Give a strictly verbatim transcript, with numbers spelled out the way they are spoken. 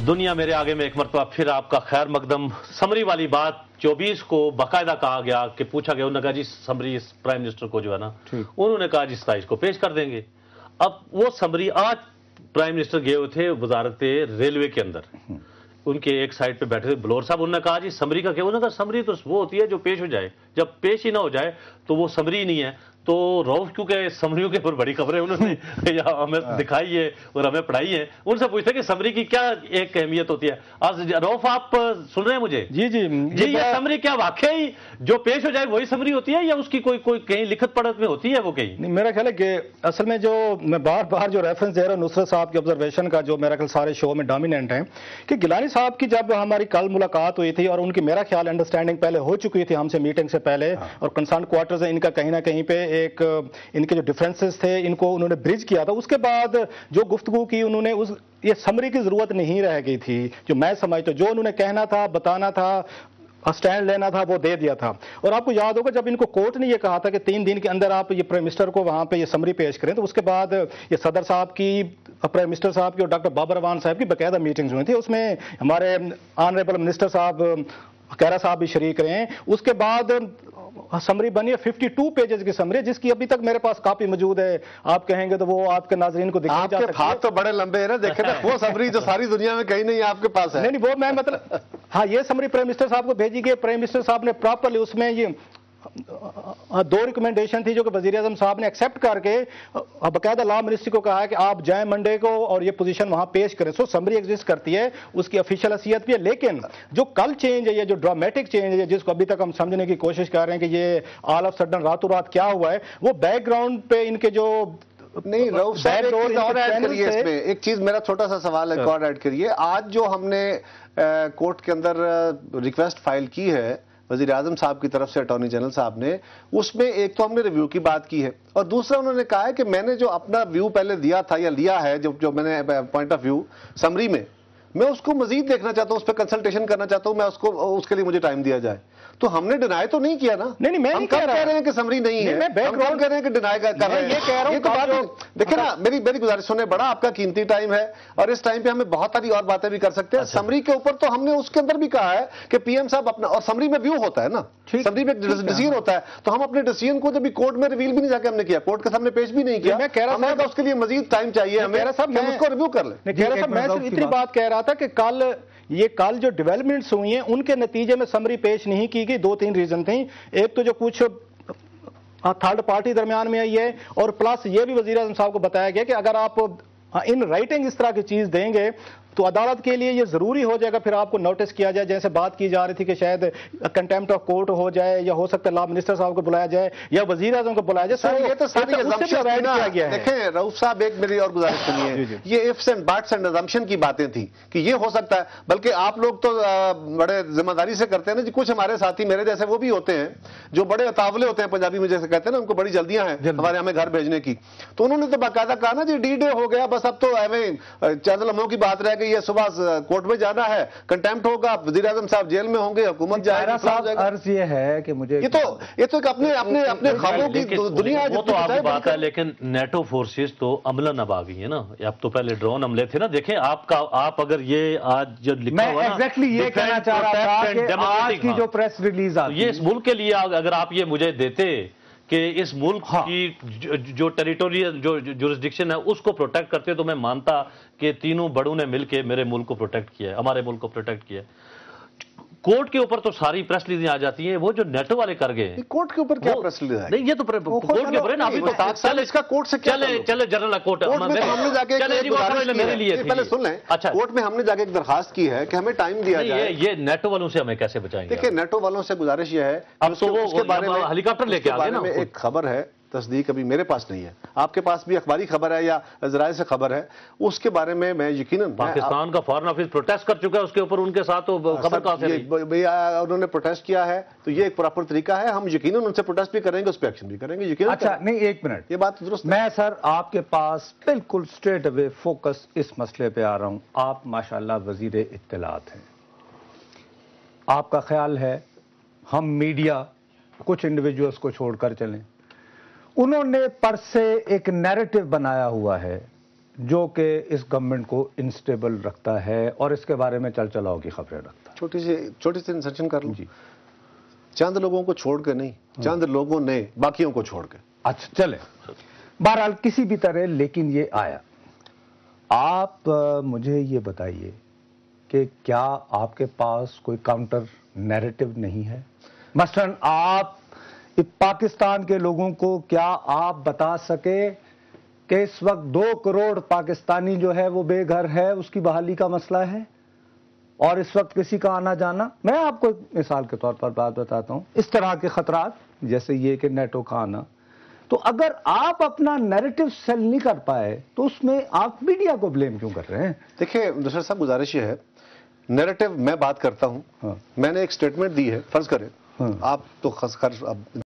دنیا میرے آگے میں ایک مرتبہ پھر آپ کا خیر مقدم. سمری والی بات چوبیس کو باقاعدہ کہا گیا کہ پوچھا گیا, انہوں نے کہا جی سمری اس پرائم منسٹر کو جو ہے نا, انہوں نے کہا جی ستائیس کو پیش کر دیں گے. اب وہ سمری آج پرائم منسٹر گئے ہوئے تھے وزارت ریلوے کے اندر, ان کے ایک سائڈ پہ بیٹھے تھے بلور صاحب, انہوں نے کہا جی سمری کا کیا, انہوں نے کہا سمری تو وہ ہوتی ہے جو پیش ہو جائے, جب پیش ہی نہ ہو جائے تو وہ سمری نہیں ہے. تو روف کیونکہ سمریوں کے اوپر بڑی خبریں انہوں نے ہمیں دکھائی ہے اور ہمیں پڑھائی ہے, ان سے پوچھتے ہیں کہ سمری کی کیا ایک اہمیت ہوتی ہے. آج روف آپ سن رہے ہیں مجھے؟ جی جی جی یہ سمری کیا واقعی جو پیش ہو جائے وہی سمری ہوتی ہے یا اس کی کوئی کوئی کہیں لکھت پڑھت میں ہوتی ہے وہ کہیں؟ نہیں, میرا خیال ہے کہ اصل میں جو میں بار بار جو ریفرنس دے رہا ہوں نصرت صاحب کی آبزرویشن کا, جو میرا خیال سارے شو میں ڈومیننٹ ہیں, کہ گیلانی صاحب کی جب ہماری کل ملاقات ہوئی تھی اور ان کی میرا خیال انڈرسٹینڈنگ پہلے ہو چکی تھی ہم سے میٹنگ سے پہلے, اور کنسرن کوارٹرز ان کا کہیں نہ کہیں پہ ایک ان کے جو ڈفرینسز تھے ان کو انہوں نے برج کیا تھا. اس کے بعد جو گفتگو کی انہوں نے, اس یہ سمری کی ضرورت نہیں رہ گئی تھی جو میں سمجھتا ہوں, جو انہوں نے کہنا تھا, بتانا تھا, اسٹینڈ لینا تھا, وہ دے دیا تھا. اور آپ کو یاد ہوگا جب ان کو کورٹ نے یہ کہا تھا کہ تین دن کے اندر آپ یہ پرائم منسٹر کو وہاں پہ یہ سمری پیش کریں, تو اس کے بعد یہ صدر صاحب کی, پرائم منسٹر صاحب کی اور ڈاکٹر بابر روان صاحب کی باقاعدہ میٹنگز ہوئی تھی. اس میں ہمارے آنریبل منسٹر صاحب خیرہ صاحب بھی شریک رہے ہیں. اس کے بعد سمری بنی ہے ففٹی ٹو پیجز کی سمری, جس کی ابھی تک میرے پاس کاپی موجود ہے. آپ کہیں گے تو وہ آپ کے ناظرین کو دکھائی جا سکتی ہے. آپ کے ہاتھ تو بڑے لمبے ہیں نا, دیکھیں نا وہ سمری جو ساری دنیا میں کہیں نہیں آپ کے پاس ہے. نہیں نہیں وہ میں مطلب ہاں یہ سمری پرائم منسٹر صاحب کو بھیجی گئی. پرائم منسٹر صاحب نے پراپرلی اس میں یہ دو ریکمنڈیشن تھی جو کہ وزیر اعظم صاحب نے ایکسیپٹ کر کے باقاعدہ لا منسٹری کو کہا ہے کہ آپ جائیں منڈے کو اور یہ پوزیشن وہاں پیش کریں. سو سمری ایگزسٹ کرتی ہے, اس کی افیشیل حیثیت بھی ہے, لیکن جو کل چینج ہے, یہ جو ڈرامیٹک چینج ہے جس کو ابھی تک ہم سمجھنے کی کوشش کر رہے ہیں کہ یہ آل آف سڈن راتوں رات کیا ہوا ہے, وہ بیک گراؤنڈ پہ ان کے جو نہیں روف صاحب ایک چیز اور ایڈ کریے اس میں, ایک چیز میرا چھوٹا سا سوال ایک اور ایڈ کریے. آج جو ہم نے کورٹ کے اندر ریکویسٹ فائل کی ہے وزیر اعظم صاحب کی طرف سے اٹارنی جنرل صاحب نے, اس میں ایک تو ہم نے ریویو کی بات کی ہے, اور دوسرا انہوں نے کہا ہے کہ میں نے جو اپنا ویو پہلے دیا تھا یا لیا ہے, جو جو میں نے پوائنٹ آف ویو سمری میں, میں اس کو مزید دیکھنا چاہتا ہوں, اس پہ کنسلٹیشن کرنا چاہتا ہوں, میں اس کو اس کے لیے مجھے ٹائم دیا جائے. تو ہم نے ڈینائی تو نہیں کیا نا. نہیں نہیں میں ہم کہہ رہے ہیں کہ سمری نہیں ہے, ہم کہہ رہے ہیں کہ ڈینائی کر رہے ہیں. یہ کہہ رہا ہوں, یہ تو بات دیکھیں نا, میری میری گزارش سنیں, بڑا آپ کا قیمتی ٹائم ہے اور اس ٹائم پہ ہمیں بہت ساری اور باتیں بھی کر سکتے ہیں. سمری کے اوپر تو ہم نے اس کے اندر بھی کہا ہے کہ پی ایم صاحب اپنا, اور سمری میں ویو ہوتا ہے نا, سمری میں ڈیسیژن ہوتا ہے, تو ہم اپنے ڈیسیژن کو جب کورٹ میں ریویل بھی نہیں جا کے ہم نے کیا, کورٹ کے سامنے پیش بھی نہیں کیا. میں کہہ رہا تھا اس کے لیے مزید ٹائم چاہیے ہمیں, ہم اس کو ریویو کر لیں. میں صرف اتنی بات کہہ رہا تھا کہ کل یہ کل جو ڈیولپمنٹس ہوئی ہیں ان کے نتیجے میں سمری پیش نہیں کی گئی. دو تین ریزن تھیں. ایک تو جو کچھ تھرڈ پارٹی درمیان میں آئی ہے, اور پلس یہ بھی وزیر اعظم صاحب کو بتایا گیا کہ اگر آپ ان رائٹنگ اس طرح کی چیز دیں گے تو عدالت کے لیے یہ ضروری ہو جائے گا پھر آپ کو نوٹس کیا جائے, جیسے بات کی جا رہی تھی کہ شاید کنٹیمپٹ آف کورٹ ہو جائے, یا ہو سکتا ہے لا منسٹر صاحب کو بلایا جائے یا وزیر اعظم کو بلایا جائے. یہ تو ساری دیکھیں رؤف صاحب, ایک میری اور گزارش سنیے, یہ ifs and buts and assumption کی باتیں تھیں کہ یہ ہو سکتا ہے, بلکہ آپ لوگ تو بڑے ذمہ داری سے کرتے ہیں نا جی. کچھ ہمارے ساتھی میرے جیسے وہ بھی ہوتے ہیں جو بڑے اتاولے ہوتے ہیں, پنجابی میں جیسے کہتے ہیں نا, ان کو بڑی جلدیاں ہیں ہمارے ہمیں گھر بھیجنے کی. تو انہوں نے تو باقاعدہ کہا نا جی ڈی ڈے ہو گیا, بس اب تو چند لمحوں کی بات رہ گئی ہے, صبح کورٹ میں جانا ہے, کنٹیمپٹ ہوگا, وزیر اعظم صاحب جیل میں ہوں گے, حکومت جائے گی. عرض یہ ہے کہ مجھے یہ تو یہ تو اپنے اپنے اپنے خوابوں کی دنیا ہے. وہ تو آپ کی بات ہے, لیکن نیٹو فورسز تو عملاً اب آ گئی ہیں نا. اب تو پہلے ڈرون حملے تھے نا. دیکھیں آپ کا, آپ اگر یہ آج جو لکھا ہوا نا, میں ایگزیکٹلی یہ کہنا چاہ رہا تھا کہ آج کی جو پریس ریلیز آتی ہے, یہ اس ملک کے لیے اگر آپ یہ مجھے دیتے کہ اس ملک کی جو ٹیریٹوریل جو جورسڈکشن ہے اس کو پروٹیکٹ کرتے, تو میں مانتا کہ تینوں بڑوں نے مل کے میرے ملک کو پروٹیکٹ کیا ہے, ہمارے ملک کو پروٹیکٹ کیا ہے. کورٹ کے اوپر تو ساری پریس ریلیزیں آ جاتی ہیں. وہ جو نیٹو والے کر گئے, کورٹ کے اوپر کیا پریس ریلیز ہے؟ نہیں یہ تو کورٹ کے اوپر ہے نا. ابھی تو چلے اس کا کورٹ سے کیا, چلے چلے جنرل کورٹ ہم نے جا کے میرے لیے پہلے سن لیں. اچھا, کورٹ میں ہم نے جا کے ایک درخواست کی ہے کہ ہمیں ٹائم دیا جائے. یہ نیٹو والوں سے ہمیں کیسے بچائیں گے؟ دیکھیں نیٹو والوں سے گزارش یہ ہے, اب تو وہ ہیلی کاپٹر لے کے آ گئے نا. ایک خبر ہے, تصدیق ابھی میرے پاس نہیں ہے, آپ کے پاس بھی اخباری خبر ہے یا ذرائع سے خبر ہے, اس کے بارے میں میں یقیناً پاکستان کا فارن آفس پروٹیسٹ کر چکا ہے اس کے اوپر, ان کے ساتھ تو خبر کہاں سے رہی. انہوں نے پروٹیسٹ کیا ہے تو یہ ایک پراپر طریقہ ہے, ہم یقیناً ان سے پروٹیسٹ بھی کریں گے, اس پہ ایکشن بھی کریں گے یقیناً. اچھا نہیں ایک منٹ, یہ بات درست ہے. میں سر آپ کے پاس بالکل اسٹریٹ اوے فوکس اس مسئلے پہ آ رہا ہوں. آپ ماشاءاللہ وزیر اطلاعات ہیں, آپ کا خیال ہے ہم میڈیا کچھ انڈیویجولز کو چھوڑ کر چلیں؟ انہوں نے پر سے ایک نیریٹو بنایا ہوا ہے جو کہ اس گورنمنٹ کو انسٹیبل رکھتا ہے اور اس کے بارے میں چل چلاؤ کی خبریں رکھتا ہے؟ چھوٹی سی چھوٹی سی انسرشن کر لوں جی، چند لوگوں کو چھوڑ کے نہیں، چند لوگوں نے باقیوں کو چھوڑ کے. اچھا چلیں، بہرحال کسی بھی طرح لیکن یہ آیا. آپ مجھے یہ بتائیے کہ کیا آپ کے پاس کوئی کاؤنٹر نیریٹو نہیں ہے؟ مثلا آپ پاکستان کے لوگوں کو کیا آپ بتا سکے کہ اس وقت دو کروڑ پاکستانی جو ہے وہ بے گھر ہے، اس کی بحالی کا مسئلہ ہے اور اس وقت کسی کا آنا جانا؟ میں آپ کو ایک مثال کے طور پر بات بتاتا ہوں. اس طرح کے خطرات جیسے یہ کہ نیٹو کا آنا، تو اگر آپ اپنا نیریٹو سیل نہیں کر پائے تو اس میں آپ میڈیا کو بلیم کیوں کر رہے ہیں؟ دیکھیں دوسرا صاحب، گزارش یہ ہے، نیریٹو میں بات کرتا ہوں، میں نے ایک سٹیٹمنٹ دی ہے، فرض کریں آپ تو خاص کر